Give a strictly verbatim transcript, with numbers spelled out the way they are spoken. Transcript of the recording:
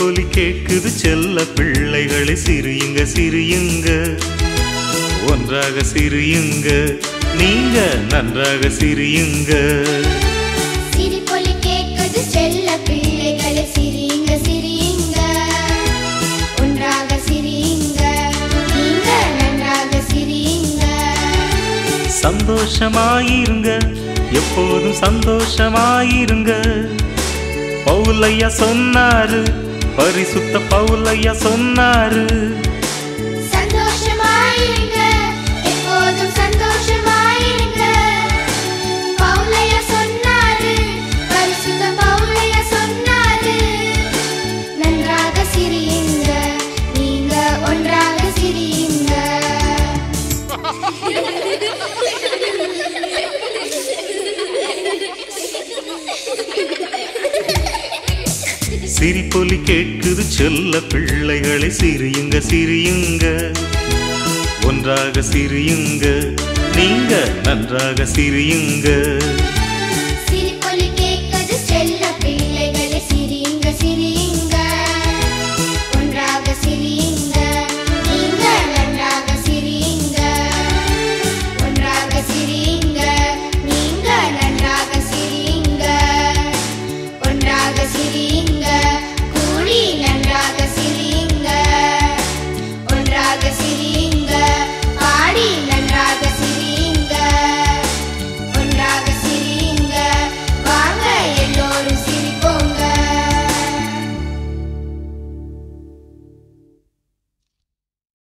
சிரிப்பொலி கேட்குது செல்ல பிள்ளைகளை சிரியுங்க சிரியுங்க ஒன்றாக சிரியுங்க நீங்க நன்றாக சிரியுங்க சிரிப்பொலி கேட்குது செல்ல பிள்ளைகளை சிரியுங்க சிரியுங்க ஒன்றாக சிரியுங்க நீங்க நன்றாக சிரியுங்க சந்தோஷமாயிருங்க எப்போதும் சந்தோஷமாயிருங்க பவுலையா சொன்னாரு பரிசுத்த பவுலையா சொன்னாரு சந்தோஷமாயிருங்க எப்போதும் சந்தோஷமாயிருங்க பவுலையா சொன்னாரு பரிசுத்த பவுலையா சொன்னாரு நன்றாக சிரியுங்க நீங்க ஒன்றாக சிரியுங்க சிரிப்பொலி கேட்குது செல்ல பிள்ளைகளை சிரியுங்க சிரியுங்க ஒன்றாக சிரியுங்க நீங்க நன்றாக சிரியுங்க